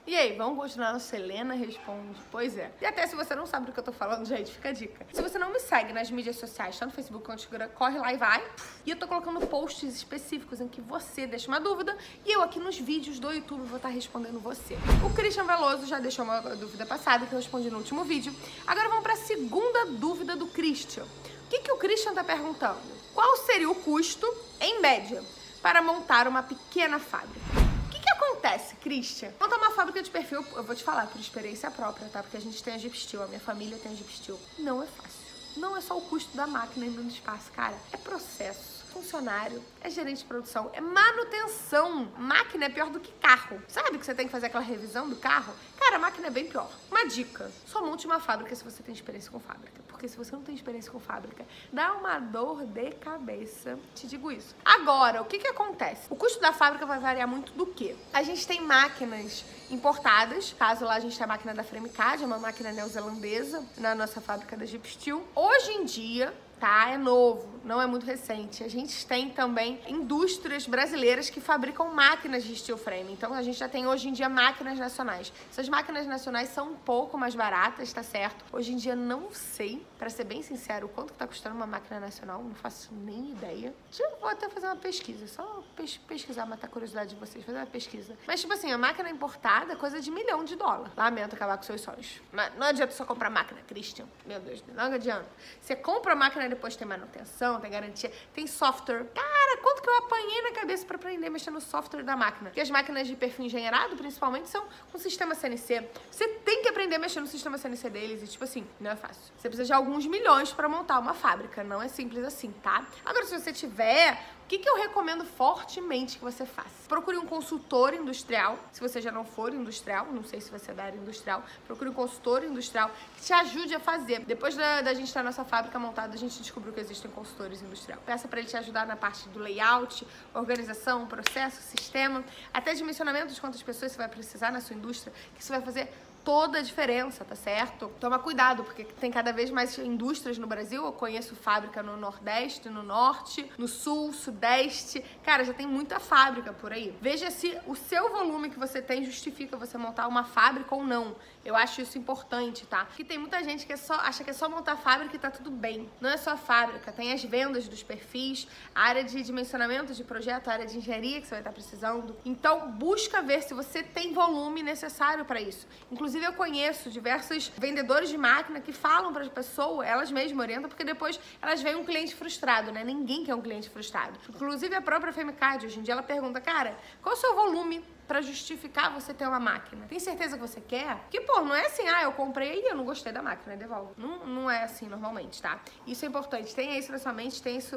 E aí, vamos continuar no Selena Responde? Pois é. E até se você não sabe do que eu tô falando, gente, fica a dica. Se você não me segue nas mídias sociais, tá no Facebook, no Instagram, corre lá e vai. E eu tô colocando posts específicos em que você deixa uma dúvida e eu aqui nos vídeos do YouTube vou estar respondendo você. O Christian Veloso já deixou uma dúvida passada que eu respondi no último vídeo. Agora vamos pra segunda dúvida do Christian. O que o Christian tá perguntando? Qual seria o custo, em média, para montar uma pequena fábrica? O que acontece, Christian? Montar uma fábrica de perfil, eu vou te falar por experiência própria, tá? Porque a gente tem a Jeep Steel, a minha família tem a Jeep Steel. Não é fácil. Não é só o custo da máquina indo no espaço, cara. É processo, funcionário, é gerente de produção, é manutenção. Máquina é pior do que carro. Sabe que você tem que fazer aquela revisão do carro? Cara, a máquina é bem pior. Uma dica, só monte uma fábrica se você tem experiência com fábrica. Porque se você não tem experiência com fábrica, dá uma dor de cabeça. Te digo isso. Agora, o que acontece? O custo da fábrica vai variar muito do quê? A gente tem máquinas importadas. Caso lá a gente tenha a máquina da Fremicad, é uma máquina neozelandesa na nossa fábrica da Jeep Steel. Hoje em dia, tá? É novo, não é muito recente. A gente tem também indústrias brasileiras que fabricam máquinas de steel frame. Então a gente já tem hoje em dia máquinas nacionais. Essas máquinas nacionais são um pouco mais baratas, tá certo? Hoje em dia não sei, pra ser bem sincero, o quanto que tá custando uma máquina nacional, não faço nem ideia. Eu vou até fazer uma pesquisa, só pesquisar, matar a curiosidade de vocês, fazer uma pesquisa. Mas tipo assim, a máquina importada é coisa de $1 milhão. Lamento acabar com seus sonhos. Mas não adianta só comprar máquina, Christian. Meu Deus, não adianta. Você compra a máquina, depois tem manutenção, tem garantia, tem software. Cara, quanto que eu apanhei na cabeça pra aprender a mexer no software da máquina? Porque as máquinas de perfil engenheirado, principalmente, são um sistema CNC. Você tem que aprender a mexer no sistema CNC deles e, tipo assim, não é fácil. Você precisa de alguns milhões pra montar uma fábrica. Não é simples assim, tá? Agora, se você tiver... O que eu recomendo fortemente que você faça? Procure um consultor industrial, se você já não for industrial, não sei se você é da área industrial, procure um consultor industrial que te ajude a fazer. Depois da gente ter a nossa fábrica montada, a gente descobriu que existem consultores industriais. Peça para ele te ajudar na parte do layout, organização, processo, sistema, até dimensionamento de quantas pessoas você vai precisar na sua indústria, que isso vai fazer toda a diferença, tá certo? Toma cuidado, porque tem cada vez mais indústrias no Brasil. Eu conheço fábrica no Nordeste, no Norte, no Sul, Sudeste. Cara, já tem muita fábrica por aí. Veja se o seu volume que você tem justifica você montar uma fábrica ou não. Eu acho isso importante, tá? Porque tem muita gente que acha que é só montar fábrica e tá tudo bem. Não é só a fábrica, tem as vendas dos perfis, a área de dimensionamento de projeto, a área de engenharia que você vai estar precisando. Então, busca ver se você tem volume necessário para isso. Inclusive, eu conheço diversos vendedores de máquina que falam para as pessoas, elas mesmas orientam, porque depois elas veem um cliente frustrado, né? Ninguém quer um cliente frustrado. Inclusive, a própria Femicad, hoje em dia, ela pergunta, cara, qual é o seu volume pra justificar você ter uma máquina? Tem certeza que você quer? Que, pô, não é assim, eu comprei e eu não gostei da máquina, devolvo. Não é assim normalmente, tá? Isso é importante. Tenha isso na sua mente, tenha isso,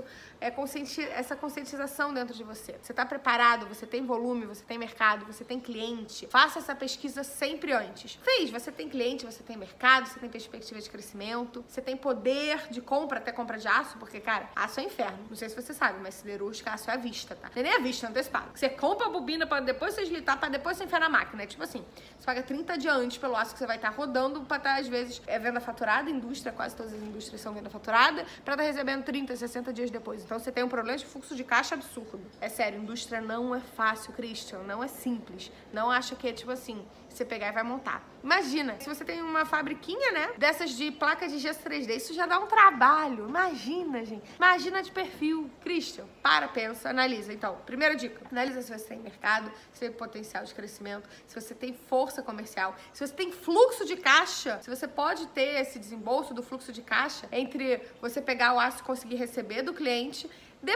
essa conscientização dentro de você. Você tá preparado, você tem volume, você tem mercado, você tem cliente. Faça essa pesquisa sempre antes. Você tem cliente, você tem mercado, você tem perspectiva de crescimento, você tem poder de compra, até compra de aço, porque, cara, aço é inferno. Não sei se você sabe, mas siderúrgica, aço é à vista, tá? Não é nem à vista, antecipado. Você compra a bobina pra depois você deslitar, pra depois você enfiar na máquina. É tipo assim, você paga 30 dias antes pelo aço que você vai estar rodando pra estar, às vezes, venda faturada, indústria, quase todas as indústrias são venda faturada, pra estar recebendo 30, 60 dias depois. Então você tem um problema de fluxo de caixa absurdo. É sério, indústria não é fácil, Christian, não é simples. Não acha que é tipo assim, você pegar e vai montar. Imagina, se você tem uma fabriquinha, né, dessas de placa de gesso 3D, isso já dá um trabalho. Imagina, gente. Imagina de perfil. Christian, pensa, analisa. Então, primeira dica, analisa se você tem mercado, se tem potencial de crescimento, se você tem força comercial, se você tem fluxo de caixa, se você pode ter esse desembolso do fluxo de caixa entre você pegar o aço e conseguir receber do cliente,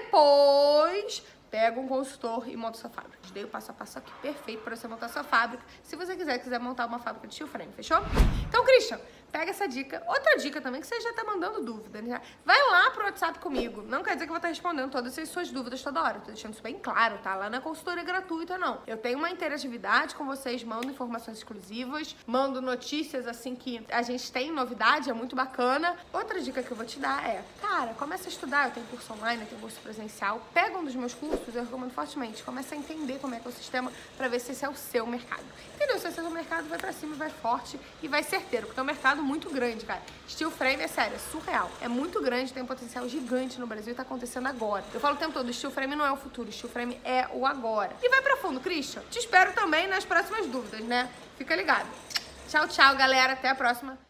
depois pega um consultor e monta sua fábrica. Te dei o passo a passo aqui perfeito para você montar sua fábrica, se você quiser montar uma fábrica de steel frame, fechou? Então, Christian, pega essa dica. Outra dica também, que você já tá mandando dúvida, né? Vai lá pro WhatsApp comigo. Não quer dizer que eu vou estar respondendo todas as suas dúvidas toda hora. Tô deixando isso bem claro, tá? Lá na consultoria gratuita, não. Eu tenho uma interatividade com vocês, mando informações exclusivas, mando notícias, assim, que a gente tem novidade, é muito bacana. Outra dica que eu vou te dar é, cara, começa a estudar. Eu tenho curso online, eu tenho curso presencial. Pega um dos meus cursos, eu recomendo fortemente. Começa a entender como é que é o sistema pra ver se esse é o seu mercado. Entendeu? Se esse é o seu mercado, vai pra cima, vai forte e vai certeiro. Porque o mercado mercado muito grande, cara. Steel frame, é sério, é surreal. É muito grande, tem um potencial gigante no Brasil e tá acontecendo agora. Eu falo o tempo todo, steel frame não é o futuro, steel frame é o agora. E vai pra fundo, Christian. Te espero também nas próximas dúvidas, né? Fica ligado. Tchau, tchau, galera. Até a próxima.